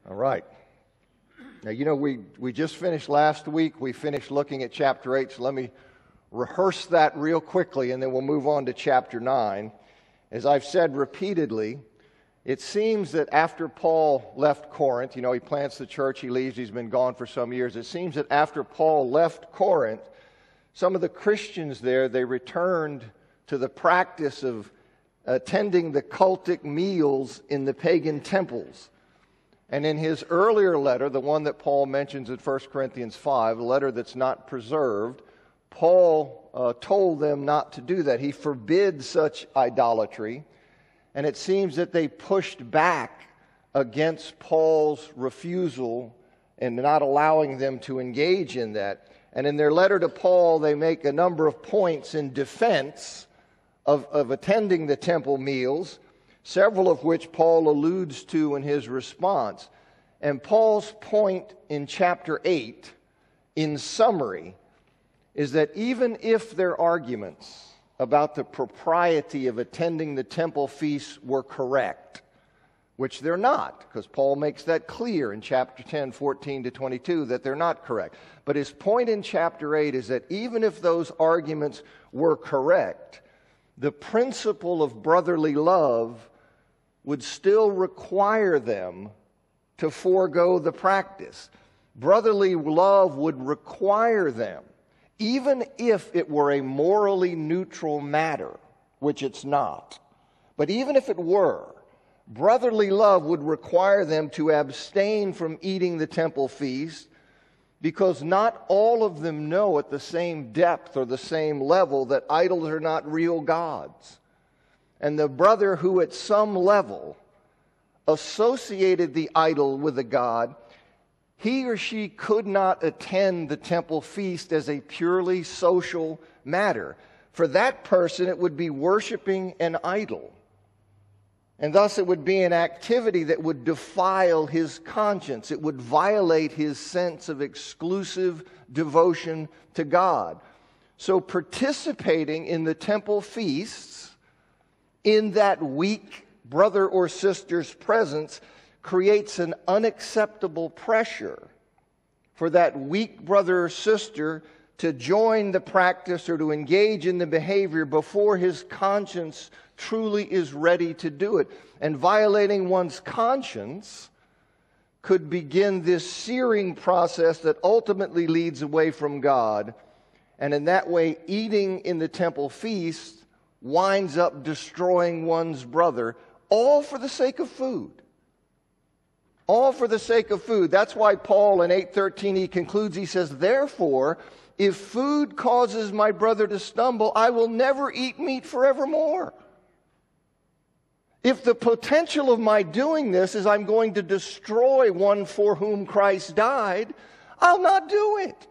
All right. Now, we just finished last week. We finished looking at chapter 8, so let me rehearse that real quickly, and then we'll move on to chapter 9. As I've said repeatedly, it seems that after Paul left Corinth, he plants the church, he leaves, he's been gone for some years. It seems that after Paul left Corinth, some of the Christians there, they returned to the practice of attending the cultic meals in the pagan temples. And in his earlier letter, the one that Paul mentions in 1 Corinthians 5, a letter that's not preserved, Paul told them not to do that. He forbids such idolatry. And it seems that they pushed back against Paul's refusal and not allowing them to engage in that. And in their letter to Paul, they make a number of points in defense of attending the temple meals, several of which Paul alludes to in his response. And Paul's point in chapter 8, in summary, is that even if their arguments about the propriety of attending the temple feasts were correct, which they're not, because Paul makes that clear in chapter 10, 14 to 22, that they're not correct. But his point in chapter 8 is that even if those arguments were correct, the principle of brotherly love would still require them to forego the practice. Brotherly love would require them, even if it were a morally neutral matter, which it's not. But even if it were, brotherly love would require them to abstain from eating the temple feast, because not all of them know at the same depth or the same level that idols are not real gods. And the brother who at some level associated the idol with a god, he or she could not attend the temple feast as a purely social matter. For that person, it would be worshiping an idol. And thus it would be an activity that would defile his conscience. It would violate his sense of exclusive devotion to God. So participating in the temple feasts in that weak brother or sister's presence creates an unacceptable pressure for that weak brother or sister to join the practice or to engage in the behavior before his conscience truly is ready to do it. And violating one's conscience could begin this searing process that ultimately leads away from God. And in that way, eating in the temple feast winds up destroying one's brother, all for the sake of food. All for the sake of food. That's why Paul in 8:13, he concludes, he says, "Therefore, if food causes my brother to stumble, I will never eat meat forevermore." If the potential of my doing this is I'm going to destroy one for whom Christ died, I'll not do it.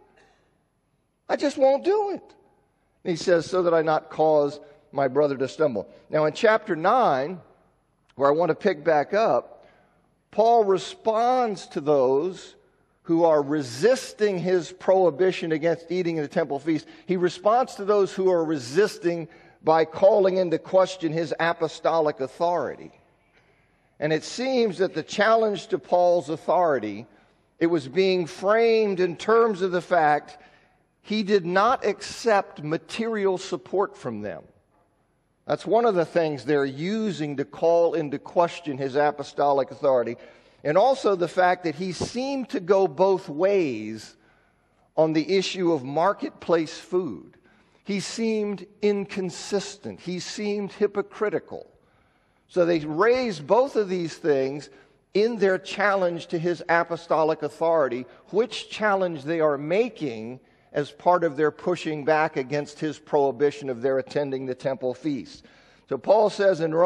I just won't do it. And he says, so that I not cause my brother to stumble. Now in chapter 9, where I want to pick back up, Paul responds to those who are resisting his prohibition against eating in the temple feast. He responds to those who are resisting by calling into question his apostolic authority. And it seems that the challenge to Paul's authority, it was being framed in terms of the fact he did not accept material support from them. That's one of the things they're using to call into question his apostolic authority. And also the fact that he seemed to go both ways on the issue of marketplace food. He seemed inconsistent. He seemed hypocritical. So they raised both of these things in their challenge to his apostolic authority, which challenge they are making as part of their pushing back against his prohibition of their attending the temple feast. So Paul says in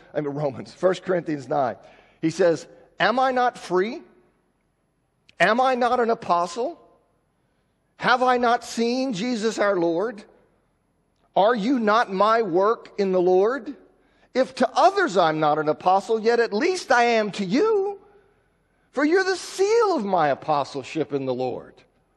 1 Corinthians 9, he says, "Am I not free? Am I not an apostle? Have I not seen Jesus our Lord? Are you not my work in the Lord? If to others I'm not an apostle, yet at least I am to you. For you're the seal of my apostleship in the Lord.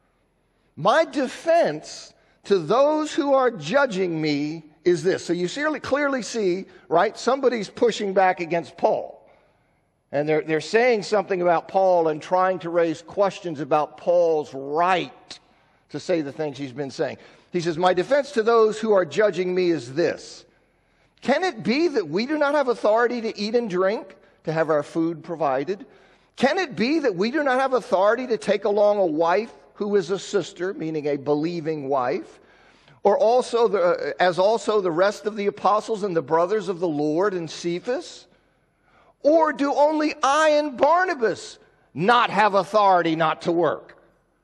My defense to those who are judging me is this." So you clearly see, right, somebody's pushing back against Paul. And they're saying something about Paul and trying to raise questions about Paul's right to say the things he's been saying. He says, my defense to those who are judging me is this. Can it be that we do not have authority to eat and drink, to have our food provided? Can it be that we do not have authority to take along a wife who is a sister, meaning a believing wife, or also the rest of the apostles and the brothers of the Lord and Cephas? Or do only I and Barnabas not have authority not to work?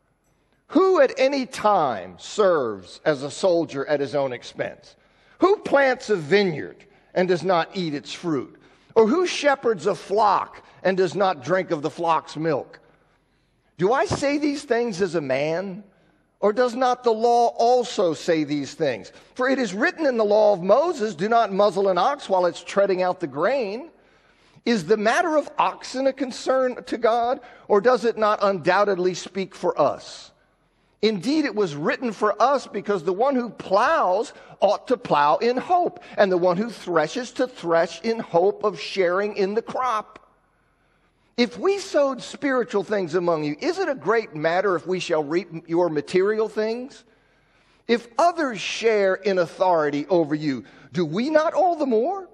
Who at any time serves as a soldier at his own expense? Who plants a vineyard and does not eat its fruit? Or who shepherds a flock and does not drink of the flock's milk? Do I say these things as a man? Or does not the law also say these things? For it is written in the law of Moses, do not muzzle an ox while it's treading out the grain. Is the matter of oxen a concern to God, or does it not undoubtedly speak for us? Indeed, it was written for us because the one who plows ought to plow in hope, and the one who threshes to thresh in hope of sharing in the crop. If we sowed spiritual things among you, is it a great matter if we shall reap your material things? If others share in authority over you, do we not all the more?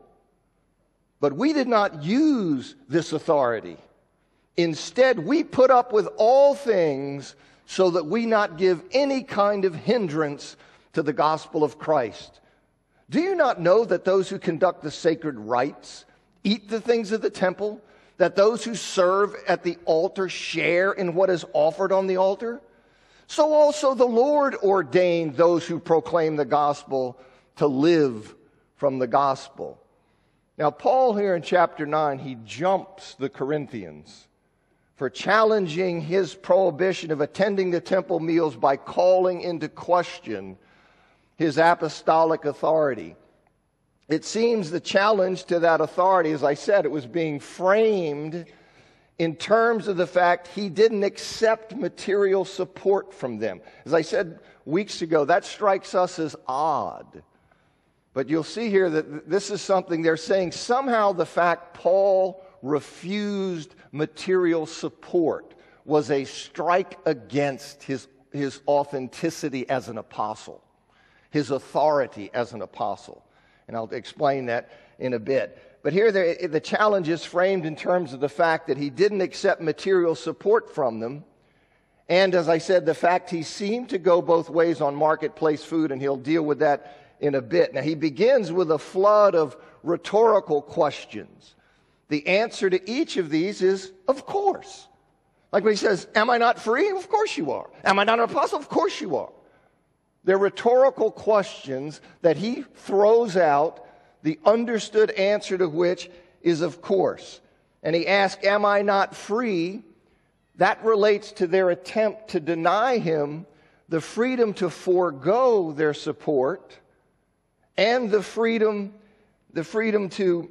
But we did not use this authority. Instead, we put up with all things so that we not give any kind of hindrance to the gospel of Christ. Do you not know that those who conduct the sacred rites eat the things of the temple, that those who serve at the altar share in what is offered on the altar? So also the Lord ordained those who proclaim the gospel to live from the gospel. Now, Paul here in chapter 9, he jumps the Corinthians for challenging his prohibition of attending the temple meals by calling into question his apostolic authority. It seems the challenge to that authority, as I said, it was being framed in terms of the fact he didn't accept material support from them. As I said weeks ago, that strikes us as odd. But you'll see here that this is something they're saying. Somehow the fact Paul refused material support was a strike against his authenticity as an apostle, his authority as an apostle. And I'll explain that in a bit. But here the challenge is framed in terms of the fact that he didn't accept material support from them. And as I said, the fact he seemed to go both ways on marketplace food, and he'll deal with that in a bit. Now, he begins with a flood of rhetorical questions. The answer to each of these is, of course. Like when he says, am I not free? Of course you are. Am I not an apostle? Of course you are. They're rhetorical questions that he throws out, the understood answer to which is, of course. And he asks, am I not free? That relates to their attempt to deny him the freedom to forego their support and the freedom to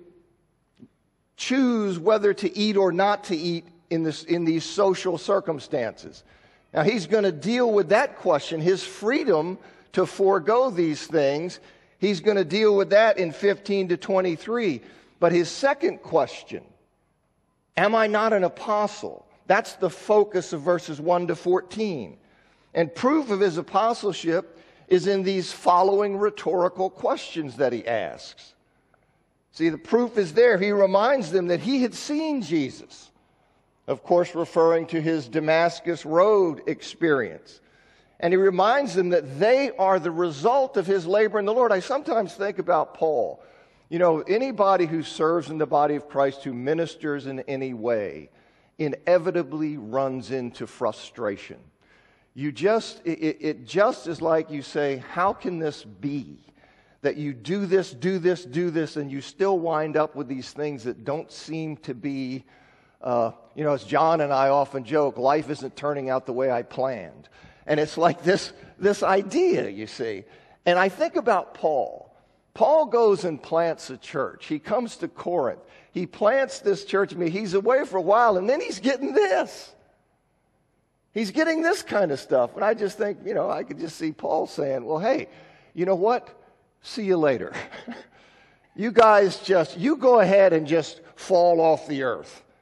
choose whether to eat or not to eat in these social circumstances. Now, he's going to deal with that question, his freedom to forego these things. He's going to deal with that in 15 to 23. But his second question, am I not an apostle? That's the focus of verses 1 to 14. And proof of his apostleship is in these following rhetorical questions that he asks. See, the proof is there. He reminds them that he had seen Jesus, of course, referring to his Damascus Road experience. And he reminds them that they are the result of his labor in the Lord. I sometimes think about Paul. You know, anybody who serves in the body of Christ, who ministers in any way, inevitably runs into frustration. It just is like you say, how can this be that you do this, and you still wind up with these things that don't seem to be, as John and I often joke, life isn't turning out the way I planned. And it's like this idea, you see. And I think about Paul. Paul goes and plants a church. He comes to Corinth. He plants this church. I mean, he's away for a while, and then he's getting this. He's getting this kind of stuff. And I just think, I could just see Paul saying, well, hey, you know what? See you later. You guys you go ahead and just fall off the earth.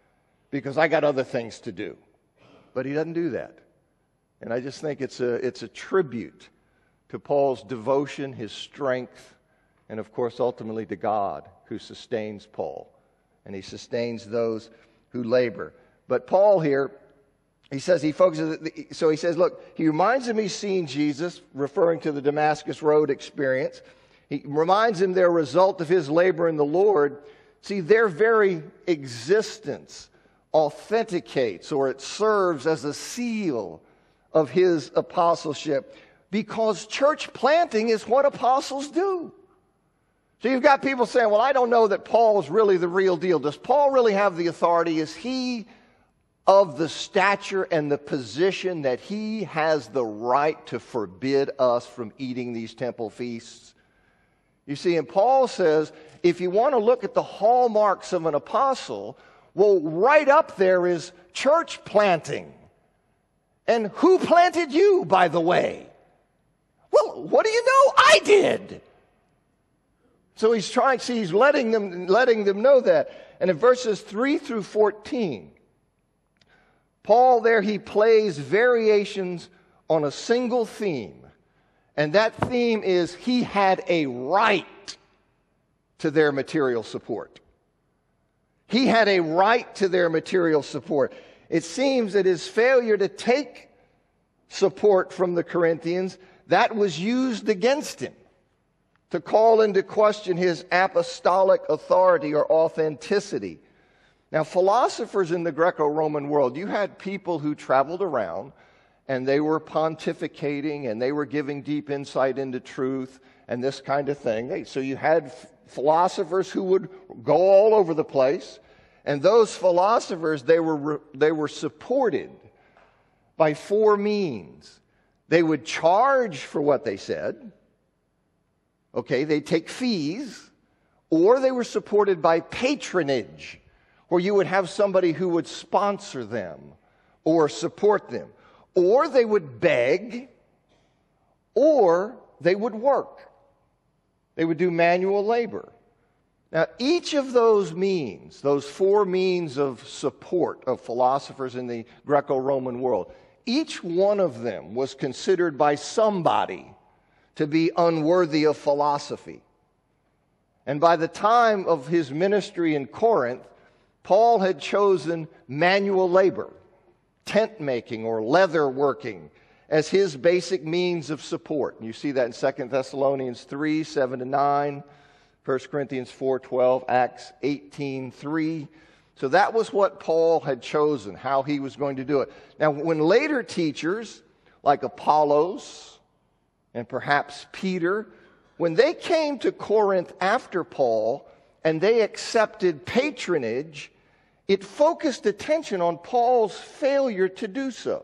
because I got other things to do. But he doesn't do that. And I just think it's a tribute to Paul's devotion, his strength, and of course ultimately to God who sustains Paul. And he sustains those who labor. But Paul here, he says he focuses, so he says, look, he reminds him he's seen Jesus, referring to the Damascus Road experience. He reminds him their result of his labor in the Lord. See, their very existence authenticates, or it serves as a seal of his apostleship, because church planting is what apostles do. So you've got people saying, well, I don't know that Paul's really the real deal. Does Paul really have the authority? Is he of the stature and the position that he has the right to forbid us from eating these temple feasts? You see, and Paul says, if you want to look at the hallmarks of an apostle, well, right up there is church planting. And who planted you, by the way? Well, what do you know? I did. So he's letting them know that. And in verses 3 through 14, Paul there, he plays variations on a single theme. And that theme is he had a right to their material support. He had a right to their material support. It seems that his failure to take support from the Corinthians, that was used against him to call into question his apostolic authority or authenticity. Now, philosophers in the Greco-Roman world, you had people who traveled around and they were pontificating and they were giving deep insight into truth and this kind of thing. So you had philosophers who would go all over the place, and those philosophers, they were supported by four means. They would charge for what they said. Okay, they'd take fees, or they were supported by patronage, where you would have somebody who would sponsor them or support them. Or they would beg, or they would work. They would do manual labor. Now, each of those means, those four means of support of philosophers in the Greco-Roman world, each one of them was considered by somebody to be unworthy of philosophy. And by the time of his ministry in Corinth, Paul had chosen manual labor, tent making or leather working, as his basic means of support. And you see that in 2 Thessalonians 3, 7-9, 1 Corinthians 4:12, Acts 18:3. So that was what Paul had chosen, how he was going to do it. Now, when later teachers like Apollos and perhaps Peter, when they came to Corinth after Paul and they accepted patronage, it focused attention on Paul's failure to do so.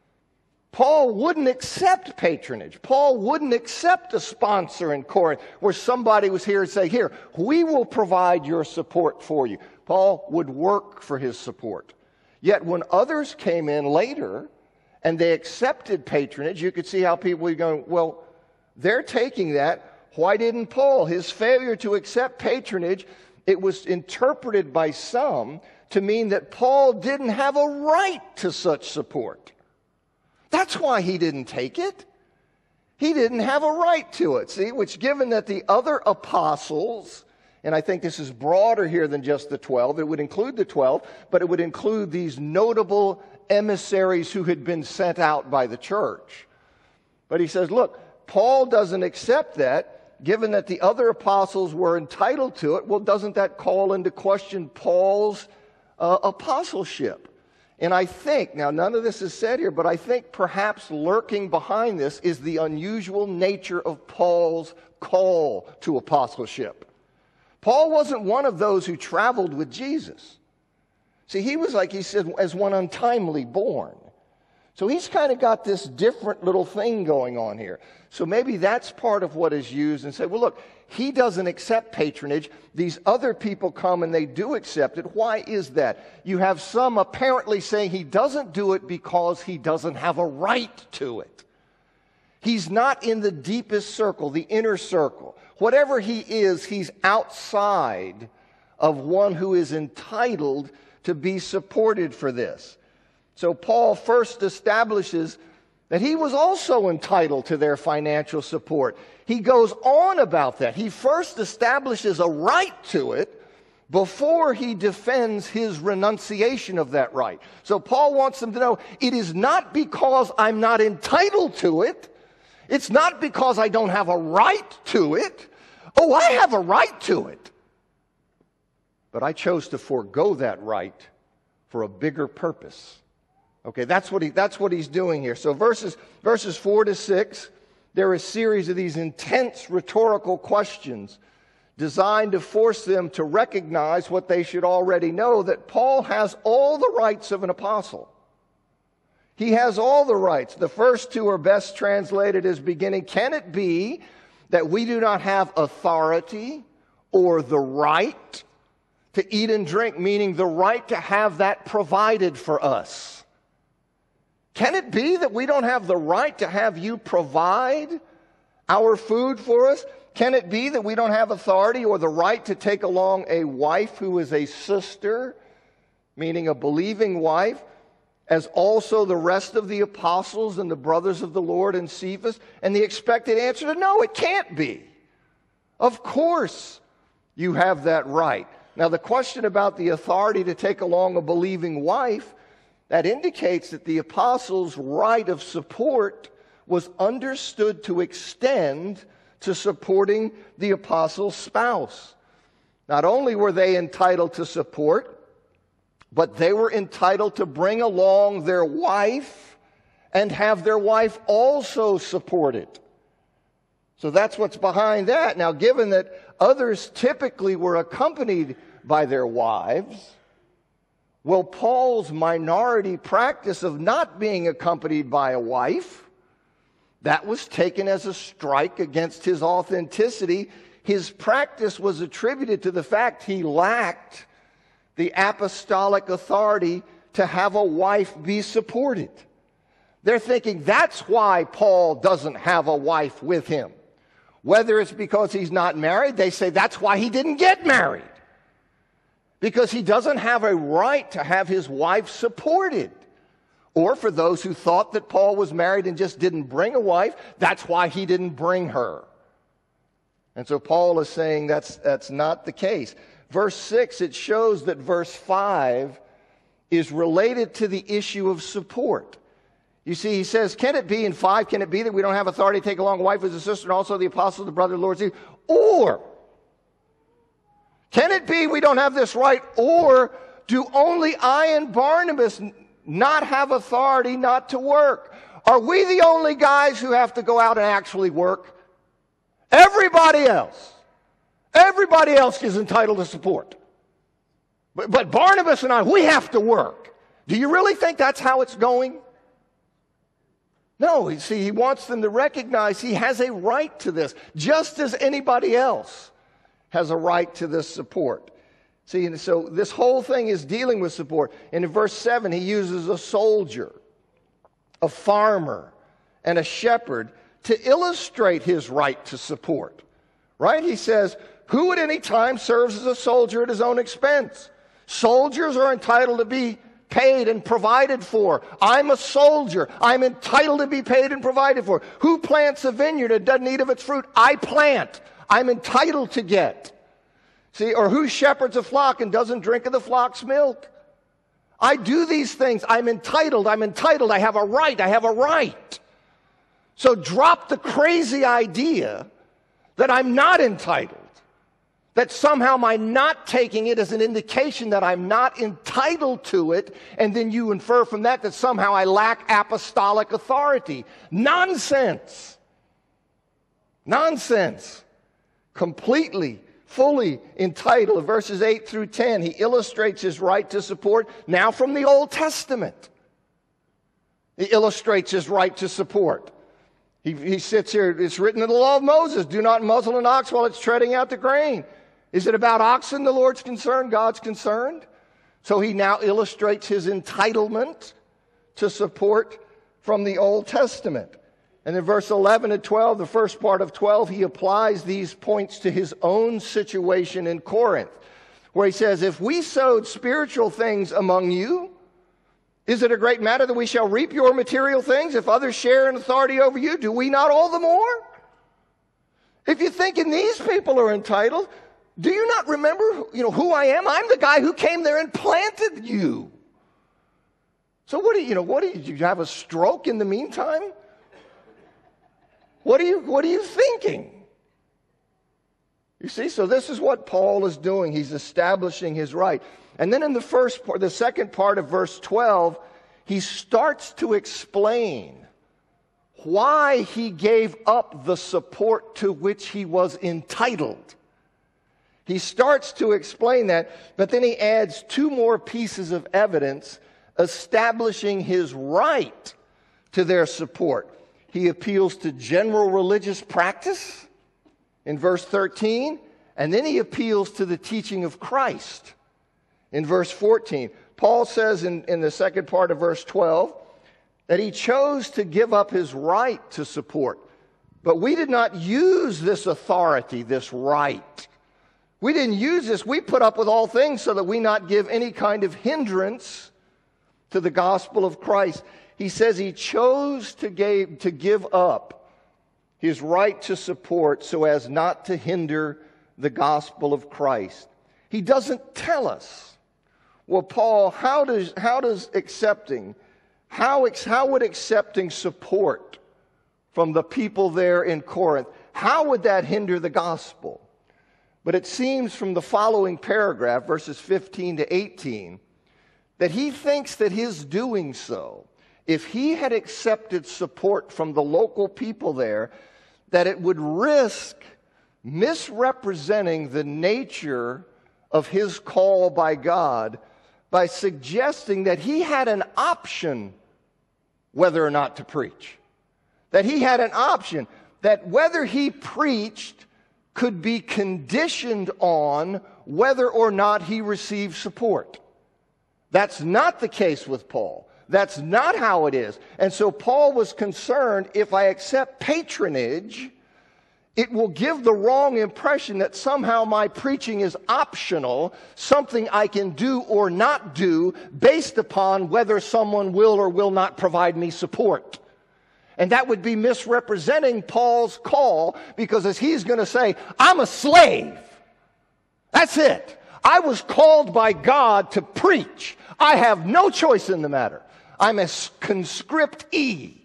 Paul wouldn't accept patronage. Paul wouldn't accept a sponsor in Corinth where somebody was here and say, here, we will provide your support for you. Paul would work for his support. Yet when others came in later and they accepted patronage, you could see how people were going, well, they're taking that. Why didn't Paul? His failure to accept patronage, it was interpreted by some to mean that Paul didn't have a right to such support. That's why he didn't take it. He didn't have a right to it. See, which given that the other apostles, and I think this is broader here than just the 12, it would include the 12, but it would include these notable emissaries who had been sent out by the church. But he says, look, Paul doesn't accept that, given that the other apostles were entitled to it. Well, doesn't that call into question Paul's apostleship? And I think, now none of this is said here, but I think perhaps lurking behind this is the unusual nature of Paul's call to apostleship. Paul wasn't one of those who traveled with Jesus. See, he was, like he said, as one untimely born. So he's kind of got this different little thing going on here. So maybe that's part of what is used and say, well, look, he doesn't accept patronage. These other people come and they do accept it. Why is that? You have some apparently saying he doesn't do it because he doesn't have a right to it. He's not in the deepest circle, the inner circle. Whatever he is, he's outside of one who is entitled to be supported for this. So Paul first establishes that he was also entitled to their financial support. He goes on about that. He first establishes a right to it before he defends his renunciation of that right. So Paul wants them to know, it is not because I'm not entitled to it. It's not because I don't have a right to it. Oh, I have a right to it. But I chose to forego that right for a bigger purpose. Okay, that's what he's doing here. So verses 4 to 6, there are a series of these intense rhetorical questions designed to force them to recognize what they should already know, that Paul has all the rights of an apostle. He has all the rights. The first two are best translated as beginning, can it be that we do not have authority or the right to eat and drink, meaning the right to have that provided for us? Can it be that we don't have the right to have you provide our food for us? Can it be that we don't have authority or the right to take along a wife who is a sister, meaning a believing wife, as also the rest of the apostles and the brothers of the Lord and Cephas? And the expected answer to no, it can't be. Of course you have that right. Now the question about the authority to take along a believing wife, that indicates that the apostles' right of support was understood to extend to supporting the apostle's spouse. Not only were they entitled to support, but they were entitled to bring along their wife and have their wife also supported. So that's what's behind that. Now, given that others typically were accompanied by their wives, well, Paul's minority practice of not being accompanied by a wife, that was taken as a strike against his authenticity. His practice was attributed to the fact he lacked the apostolic authority to have a wife be supported. They're thinking that's why Paul doesn't have a wife with him. Whether it's because he's not married, they say that's why he didn't get married. Because he doesn't have a right to have his wife supported. Or for those who thought that Paul was married and just didn't bring a wife, that's why he didn't bring her. And so Paul is saying that's not the case. Verse 6, it shows that verse 5 is related to the issue of support. You see, he says, can it be in 5, can it be that we don't have authority to take along a wife as a sister and also the apostle, the brother, the Lord? Or, can it be we don't have this right? Or do only I and Barnabas not have authority not to work? Are we the only guys who have to go out and actually work? Everybody else is entitled to support. But Barnabas and I, we have to work. Do you really think that's how it's going? No, you see, he wants them to recognize he has a right to this, just as anybody else has a right to this support. See, and so this whole thing is dealing with support. And in verse 7, he uses a soldier, a farmer, and a shepherd to illustrate his right to support. Right? He says, who at any time serves as a soldier at his own expense? Soldiers are entitled to be paid and provided for. I'm a soldier. I'm entitled to be paid and provided for. Who plants a vineyard and doesn't eat of its fruit? I plant. I'm entitled to get. See, or who shepherds a flock and doesn't drink of the flock's milk? I do these things. I'm entitled. I have a right. So drop the crazy idea that I'm not entitled. That somehow my not taking it is an indication that I'm not entitled to it, and then you infer from that that somehow I lack apostolic authority. Nonsense. Completely, fully entitled. Verses 8 through 10, he illustrates his right to support now from the Old Testament. He illustrates his right to support. He sits here, it's written in the law of Moses, do not muzzle an ox while it's treading out the grain. Is it about oxen the Lord's concerned? God's concerned? So he now illustrates his entitlement to support from the Old Testament. And in verse 11 and 12, the first part of 12, he applies these points to his own situation in Corinth, where he says, if we sowed spiritual things among you, is it a great matter that we shall reap your material things? If others share in authority over you, do we not all the more? If you're thinking these people are entitled, do you not remember, who I am? I'm the guy who came there and planted you. So did you have a stroke in the meantime? What are you thinking? You see, so this is what Paul is doing. He's establishing his right. And then in the second part of verse 12, he starts to explain why he gave up the support to which he was entitled. He starts to explain that, but then he adds two more pieces of evidence establishing his right to their support. He appeals to general religious practice in verse 13, and then he appeals to the teaching of Christ in verse 14. Paul says in the second part of verse 12 that he chose to give up his right to support. But we did not use this authority, this right. We didn't use this. We put up with all things so that we not give any kind of hindrance to the gospel of Christ. He says he chose to give up his right to support so as not to hinder the gospel of Christ. He doesn't tell us. Well, Paul, how would accepting support from the people there in Corinth, how would that hinder the gospel? But it seems from the following paragraph, verses 15 to 18, that he thinks that his doing so, if he had accepted support from the local people there, that it would risk misrepresenting the nature of his call by God by suggesting that he had an option whether or not to preach. That he had an option, that whether he preached could be conditioned on whether or not he received support. That's not the case with Paul. That's not how it is. And so Paul was concerned, if I accept patronage, it will give the wrong impression that somehow my preaching is optional, something I can do or not do based upon whether someone will or will not provide me support. And that would be misrepresenting Paul's call, because as he's going to say, I'm a slave. That's it. I was called by God to preach. I have no choice in the matter. I'm a conscriptee.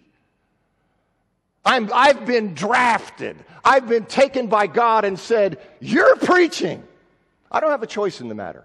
I've been drafted. I've been taken by God and said, you're preaching. I don't have a choice in the matter.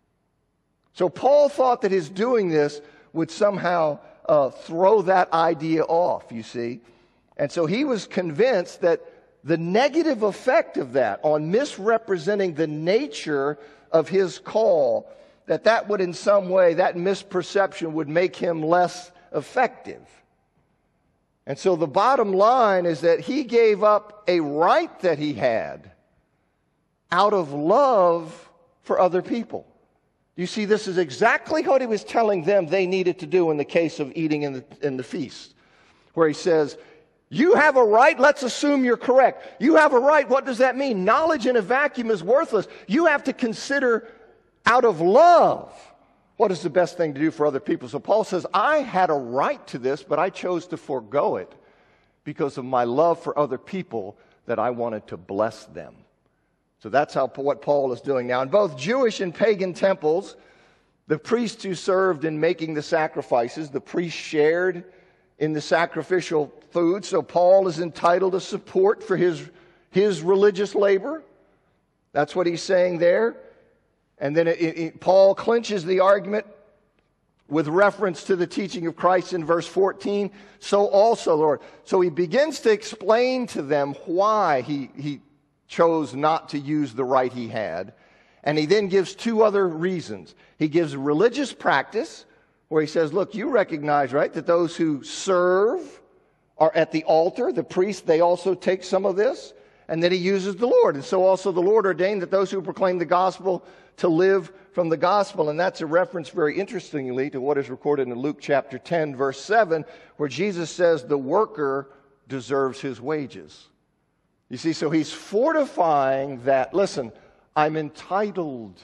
So Paul thought that his doing this would somehow throw that idea off, you see. And so he was convinced that the negative effect of that on misrepresenting the nature of his call, that would in some way, that misperception would make him less effective. And so the bottom line is that he gave up a right that he had out of love for other people. You see, this is exactly what he was telling them they needed to do in the case of eating in the feast, where he says, you have a right, let's assume you're correct. You have a right, what does that mean? Knowledge in a vacuum is worthless. You have to consider out of love what is the best thing to do for other people. So Paul says, I had a right to this, but I chose to forego it because of my love for other people, that I wanted to bless them. So that's what Paul is doing now. In both Jewish and pagan temples, the priests who served in making the sacrifices, the priests shared in the sacrificial food. So Paul is entitled to support for his religious labor. That's what he's saying there. And then Paul clinches the argument with reference to the teaching of Christ in verse 14. So also, Lord. So he begins to explain to them why he chose not to use the right he had. And he then gives two other reasons. He gives religious practice, where he says, look, you recognize, right, that those who serve are at the altar. The priests, they also take some of this. And then he uses the Lord. And so also the Lord ordained that those who proclaim the gospel to live from the gospel. And that's a reference, very interestingly, to what is recorded in Luke chapter 10, verse 7, where Jesus says the worker deserves his wages. You see, so he's fortifying that, listen, I'm entitled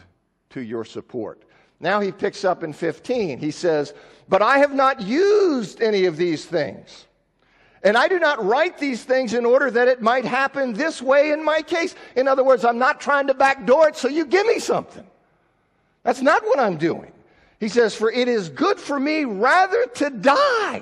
to your support. Now he picks up in 15. He says, but I have not used any of these things. And I do not write these things in order that it might happen this way in my case. In other words, I'm not trying to backdoor it so you give me something. That's not what I'm doing. He says, for it is good for me rather to die.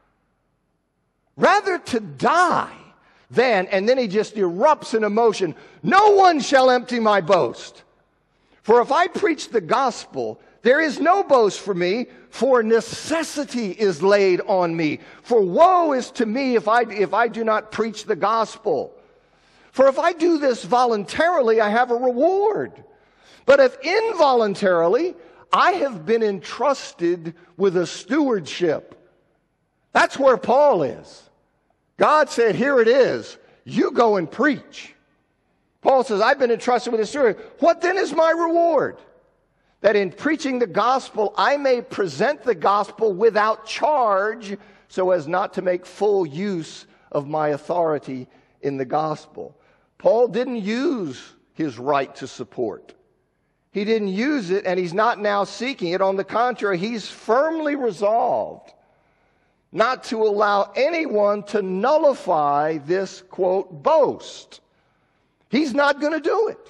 Rather to die than, and then he just erupts in emotion, no one shall empty my boast. For if I preach the gospel, there is no boast for me, for necessity is laid on me. For woe is to me if I do not preach the gospel. For if I do this voluntarily, I have a reward. But if involuntarily, I have been entrusted with a stewardship. That's where Paul is. God said, here it is. You go and preach. Paul says, I've been entrusted with a stewardship. What then is my reward? That in preaching the gospel, I may present the gospel without charge, so as not to make full use of my authority in the gospel. Paul didn't use his right to support. He didn't use it, and he's not now seeking it. On the contrary, he's firmly resolved not to allow anyone to nullify this, quote, boast. He's not going to do it.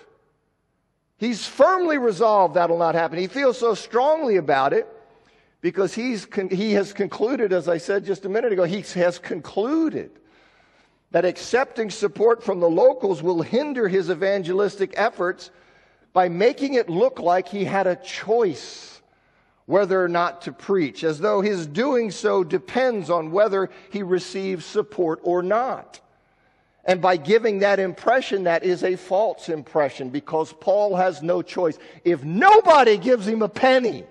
He's firmly resolved that'll not happen. He feels so strongly about it because he has concluded, as I said just a minute ago, he has concluded that accepting support from the locals will hinder his evangelistic efforts by making it look like he had a choice whether or not to preach, as though his doing so depends on whether he receives support or not. And by giving that impression, that is a false impression, because Paul has no choice. If nobody gives him a penny,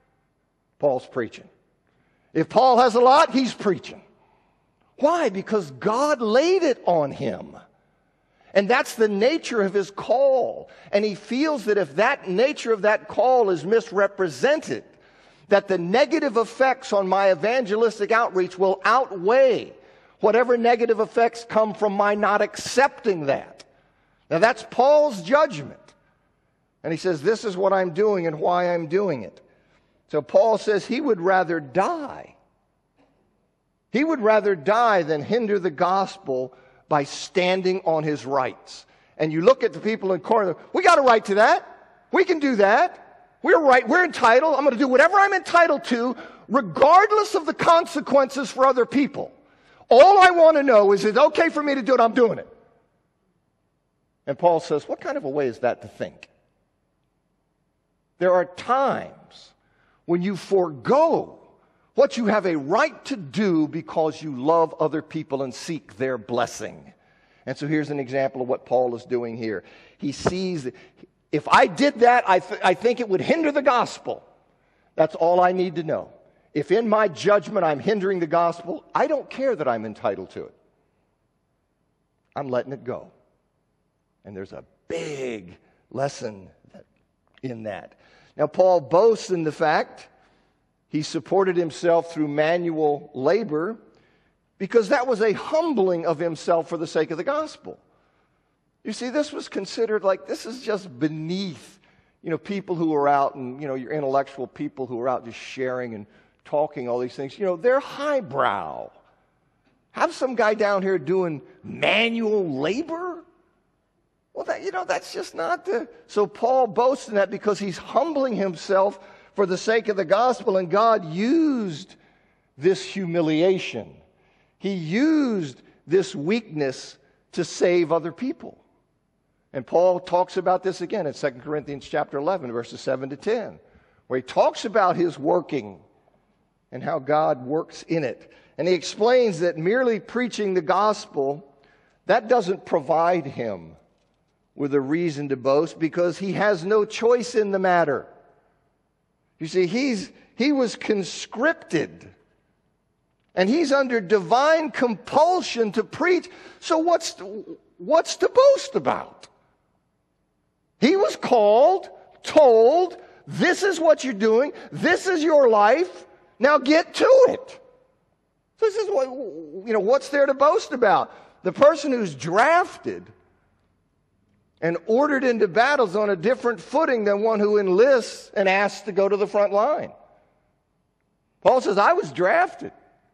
Paul's preaching. If Paul has a lot, he's preaching. Why? Because God laid it on him. And that's the nature of his call. And he feels that if that nature of that call is misrepresented, that the negative effects on my evangelistic outreach will outweigh whatever negative effects come from my not accepting that. Now that's Paul's judgment. And he says, this is what I'm doing and why I'm doing it. So Paul says he would rather die. He would rather die than hinder the gospel by standing on his rights. And you look at the people in Corinth, we got a right to that. We can do that. We're right. We're entitled. I'm going to do whatever I'm entitled to, regardless of the consequences for other people. All I want to know is it okay for me to do it? I'm doing it. And Paul says, what kind of a way is that to think? There are times when you forego what you have a right to do because you love other people and seek their blessing. And so here's an example of what Paul is doing here. He sees that if I did that, I think it would hinder the gospel. That's all I need to know. If in my judgment I'm hindering the gospel, I don't care that I'm entitled to it. I'm letting it go. And there's a big lesson in that. Now, Paul boasts in the fact he supported himself through manual labor because that was a humbling of himself for the sake of the gospel. You see, this was considered like this is just beneath, people who are out and, your intellectual people who are out just sharing and talking all these things. They're highbrow. Have some guy down here doing manual labor? Well, that's just not the... So Paul boasts in that because he's humbling himself for the sake of the gospel, and God used this humiliation. He used this weakness to save other people. And Paul talks about this again in 2 Corinthians chapter 11, verses 7 to 10, where he talks about his working and how God works in it. And he explains that merely preaching the gospel, that doesn't provide him with a reason to boast because he has no choice in the matter. You see, he was conscripted and he's under divine compulsion to preach. So what's to boast about? He was called, told, this is what you're doing, this is your life, now get to it. So this is what's there to boast about? The person who's drafted and ordered into battles on a different footing than one who enlists and asks to go to the front line. Paul says, I was drafted.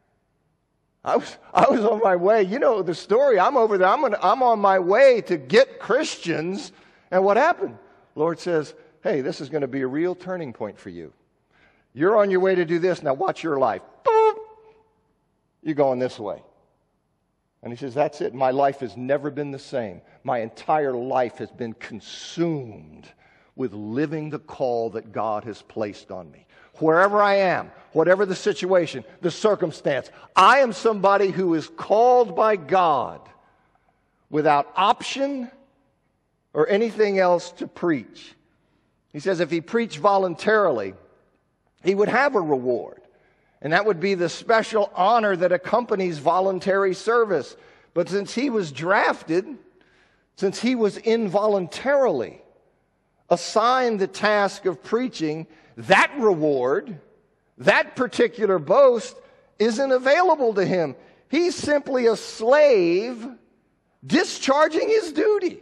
I was on my way. You know the story. I'm over there. I'm on my way to get Christians. And what happened? Lord says, hey, this is going to be a real turning point for you. You're on your way to do this. Now watch your life. Boom! You're going this way. And he says, that's it. My life has never been the same. My entire life has been consumed with living the call that God has placed on me. Wherever I am, whatever the situation, the circumstance, I am somebody who is called by God without option or anything else to preach. He says if he preached voluntarily, he would have a reward. And that would be the special honor that accompanies voluntary service. But since he was drafted, since he was involuntarily assigned the task of preaching, that reward, that particular boast, isn't available to him. He's simply a slave discharging his duty.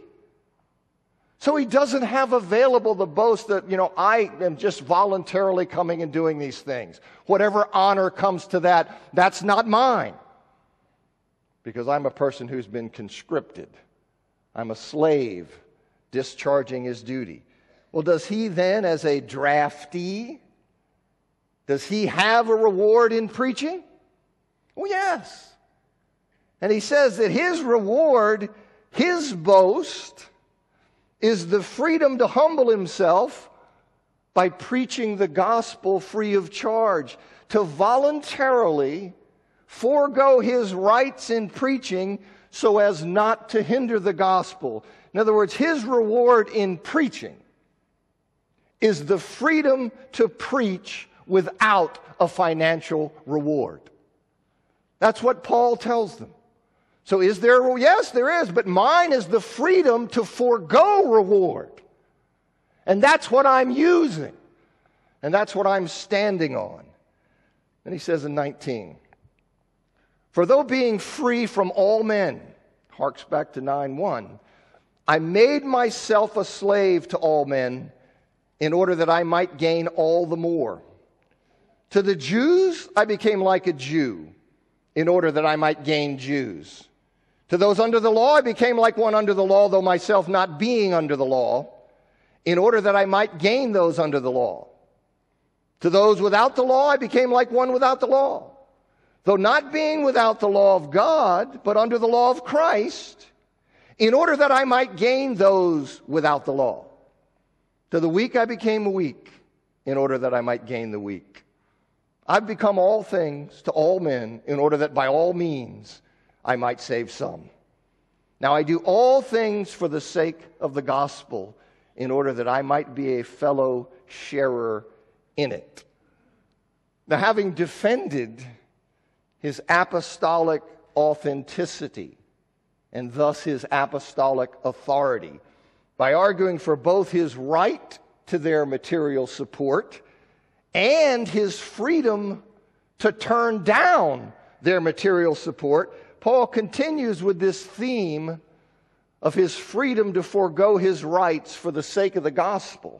So he doesn't have available the boast that, I am just voluntarily coming and doing these things. Whatever honor comes to that, that's not mine. Because I'm a person who's been conscripted. I'm a slave discharging his duty. Well, does he then, as a draftee, does he have a reward in preaching? Oh, yes. And he says that his reward, his boast, is the freedom to humble himself by preaching the gospel free of charge, to voluntarily forego his rights in preaching so as not to hinder the gospel. In other words, his reward in preaching is the freedom to preach without a financial reward. That's what Paul tells them. So is there? Yes, there is. But mine is the freedom to forego reward. And that's what I'm using. And that's what I'm standing on. And he says in 19, for though being free from all men, harks back to 9:1, I made myself a slave to all men in order that I might gain all the more. To the Jews, I became like a Jew in order that I might gain Jews. To those under the law, I became like one under the law, though myself not being under the law, in order that I might gain those under the law. To those without the law, I became like one without the law, though not being without the law of God, but under the law of Christ, in order that I might gain those without the law. To the weak I became weak, in order that I might gain the weak. I've become all things to all men, in order that by all means I might save some. Now I do all things for the sake of the gospel, in order that I might be a fellow sharer in it. Now, having defended his apostolic authenticity, and thus his apostolic authority, by arguing for both his right to their material support and his freedom to turn down their material support, Paul continues with this theme of his freedom to forego his rights for the sake of the gospel,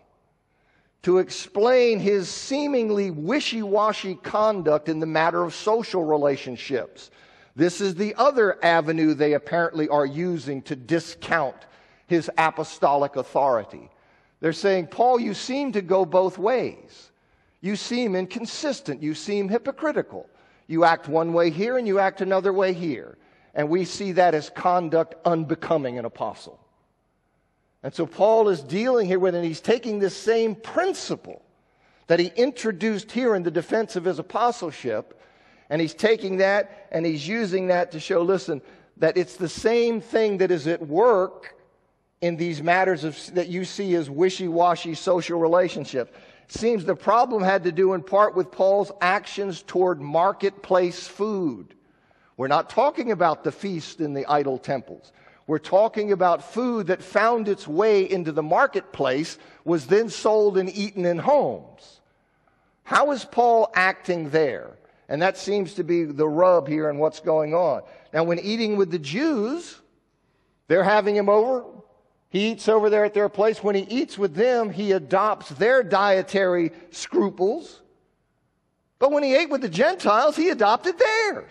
to explain his seemingly wishy-washy conduct in the matter of social relationships. This is the other avenue they apparently are using to discount his apostolic authority. They're saying, Paul, you seem to go both ways. You seem inconsistent. You seem hypocritical. You act one way here and you act another way here. And we see that as conduct unbecoming an apostle. And so Paul is dealing here with, and he's taking this same principle that he introduced here in the defense of his apostleship, and he's taking that and he's using that to show, listen, that it's the same thing that is at work in these matters that you see as wishy-washy social relationships. Seems the problem had to do in part with Paul's actions toward marketplace food. We're not talking about the feast in the idol temples. We're talking about food that found its way into the marketplace, was then sold and eaten in homes. How is Paul acting there? And that seems to be the rub here in what's going on. Now, when eating with the Jews, they're having him over. He eats over there at their place. When he eats with them, he adopts their dietary scruples. But when he ate with the Gentiles, he adopted theirs.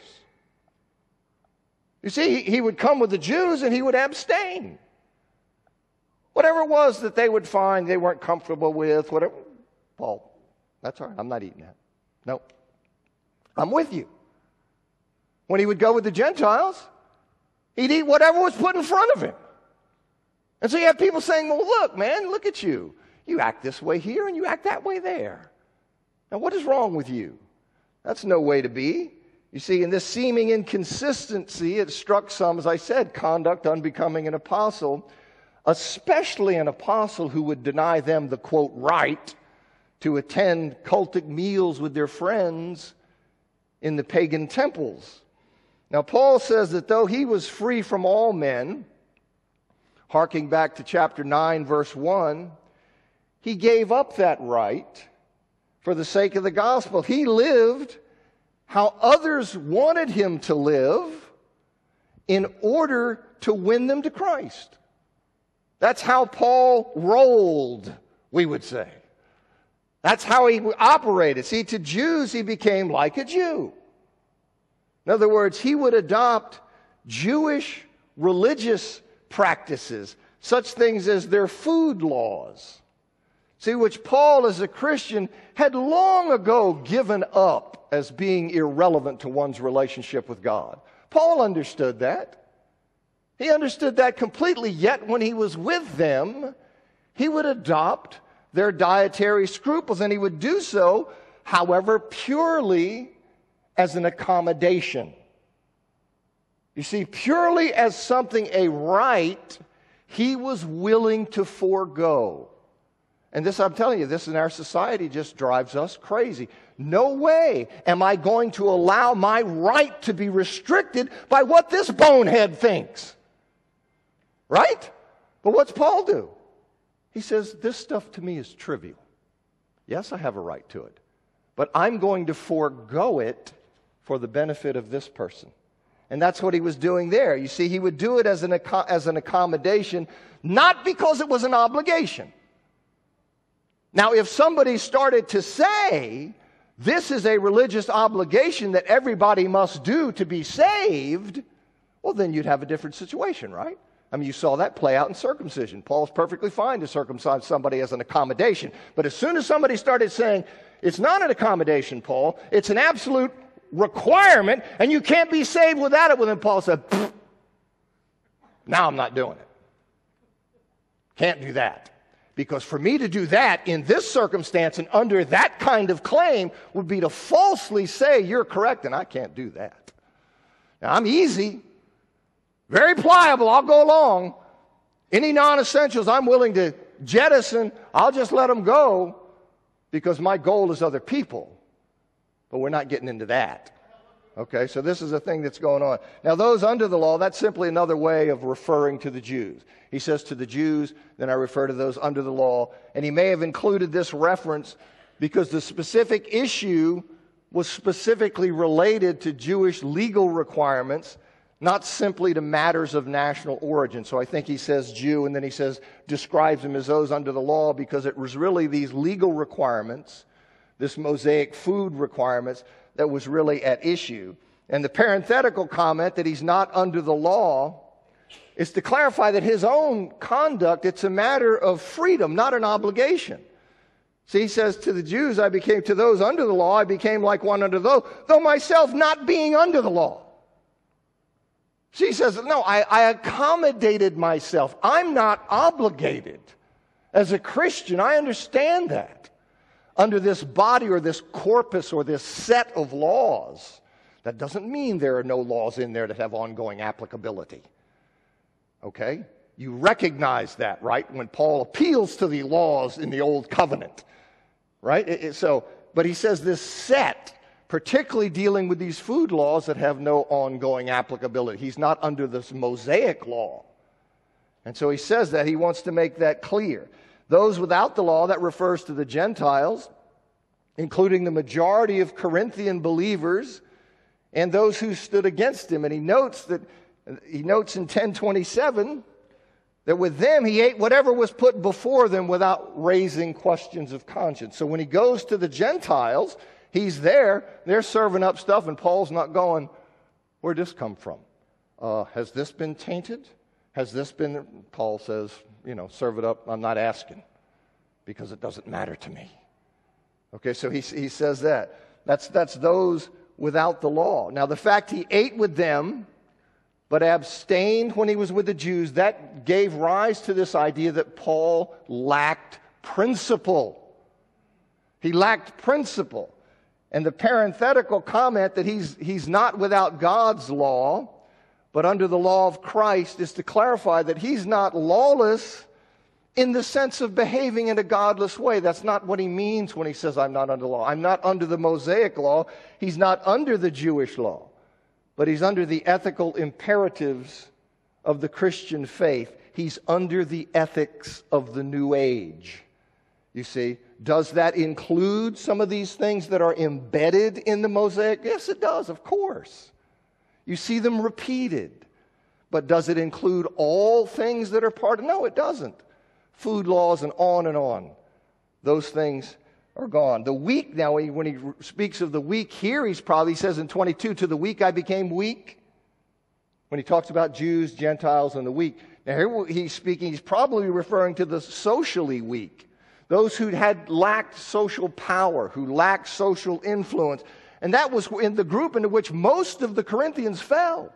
You see, he would come with the Jews and he would abstain. Whatever it was that they would find they weren't comfortable with, whatever. Paul, that's all right, I'm not eating that. No, I'm with you. When he would go with the Gentiles, he'd eat whatever was put in front of him. And so you have people saying, well, look, man, look at you. You act this way here and you act that way there. Now, what is wrong with you? That's no way to be. You see, in this seeming inconsistency, it struck some, as I said, conduct unbecoming an apostle, especially an apostle who would deny them the, quote, right to attend cultic meals with their friends in the pagan temples. Now, Paul says that though he was free from all men, harking back to chapter 9, verse 1, he gave up that right for the sake of the gospel. He lived how others wanted him to live in order to win them to Christ. That's how Paul rolled, we would say. That's how he operated. See, to Jews, he became like a Jew. In other words, he would adopt Jewish religious practices, such things as their food laws. See, which Paul, as a Christian, had long ago given up as being irrelevant to one's relationship with God. Paul understood that. He understood that completely, yet when he was with them, he would adopt their dietary scruples, and he would do so, however, purely as an accommodation. You see, purely as something, a right, he was willing to forego. And this, I'm telling you, this in our society just drives us crazy. No way am I going to allow my right to be restricted by what this bonehead thinks. Right? But what's Paul do? He says, this stuff to me is trivial. Yes, I have a right to it. But I'm going to forego it for the benefit of this person. And that's what he was doing there. You see, he would do it as an accommodation, not because it was an obligation. Now, if somebody started to say, this is a religious obligation that everybody must do to be saved, well, then you'd have a different situation, right? I mean, you saw that play out in circumcision. Paul's perfectly fine to circumcise somebody as an accommodation. But as soon as somebody started saying, it's not an accommodation, Paul, it's an absolute requirement, and you can't be saved without it, well, then Paul said, now I'm not doing it. Can't do that. Because for me to do that in this circumstance and under that kind of claim would be to falsely say you're correct, and I can't do that. Now, I'm easy, very pliable, I'll go along. Any non-essentials I'm willing to jettison, I'll just let them go because my goal is other people. But we're not getting into that. Okay, so this is a thing that's going on. Now, those under the law, that's simply another way of referring to the Jews. He says to the Jews, then I refer to those under the law. And he may have included this reference because the specific issue was specifically related to Jewish legal requirements, not simply to matters of national origin. So I think he says Jew, and then he says, describes them as those under the law because it was really these legal requirements, this Mosaic food requirements, that was really at issue. And the parenthetical comment that he's not under the law is to clarify that his own conduct, it's a matter of freedom, not an obligation. See, he says to the Jews, to those under the law, I became like one under those, though myself not being under the law. She says, no, I accommodated myself. I'm not obligated. As a Christian, I understand that. Under this body or this corpus or this set of laws, that doesn't mean there are no laws in there that have ongoing applicability. Okay? You recognize that, right? When Paul appeals to the laws in the Old Covenant, right? But he says this set, particularly dealing with these food laws that have no ongoing applicability. He's not under this Mosaic law. And so he says that. He wants to make that clear. Those without the law, that refers to the Gentiles, including the majority of Corinthian believers and those who stood against him. And he notes in 10:27 That with them, he ate whatever was put before them without raising questions of conscience. So when he goes to the Gentiles, he's there, they're serving up stuff, and Paul's not going, where'd this come from? Has this been tainted? Has this been, Paul says, serve it up. I'm not asking because it doesn't matter to me. Okay, so he says that. That's those without the law. Now, the fact he ate with them but abstained when he was with the Jews, that gave rise to this idea that Paul lacked principle. He lacked principle. And the parenthetical comment that he's not without God's law, but under the law of Christ, is to clarify that he's not lawless in the sense of behaving in a godless way. That's not what he means when he says, I'm not under the law. I'm not under the Mosaic law. He's not under the Jewish law. But he's under the ethical imperatives of the Christian faith. He's under the ethics of the New Age. You see, does that include some of these things that are embedded in the Mosaic? Yes, it does, of course. You see them repeated. But does it include all things that are part of it? No, it doesn't. Food laws and on. Those things are gone. The weak, now when he speaks of the weak here, he says in 22, to the weak I became weak. When he talks about Jews, Gentiles, and the weak. Now here he's probably referring to the socially weak. Those who had lacked social power, who lacked social influence. And that was in the group into which most of the Corinthians fell.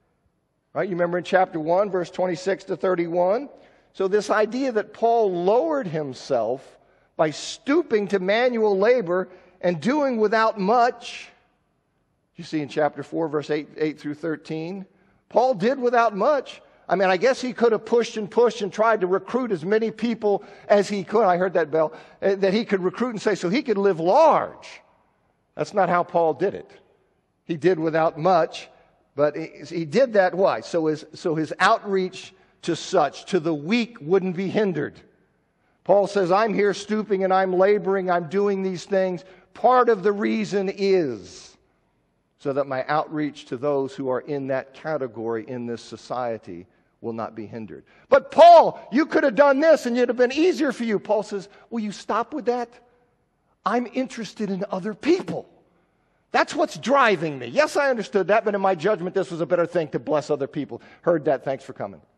Right? You remember in chapter 1, verse 26 to 31? So this idea that Paul lowered himself by stooping to manual labor and doing without much. You see in chapter 4, verse 8 through 13. Paul did without much. I mean, I guess he could have pushed and tried to recruit as many people as he could. I heard that bell. That he could recruit and say, so he could live large. That's not how Paul did it. He did without much, but he did that why? So his outreach to the weak wouldn't be hindered. Paul says, I'm here stooping and I'm laboring, I'm doing these things. Part of the reason is so that my outreach to those who are in that category in this society will not be hindered. But Paul, you could have done this and it'd have been easier for you. Paul says, will you stop with that? I'm interested in other people. That's what's driving me. Yes, I understood that, but in my judgment, this was a better thing to bless other people. Heard that. Thanks for coming.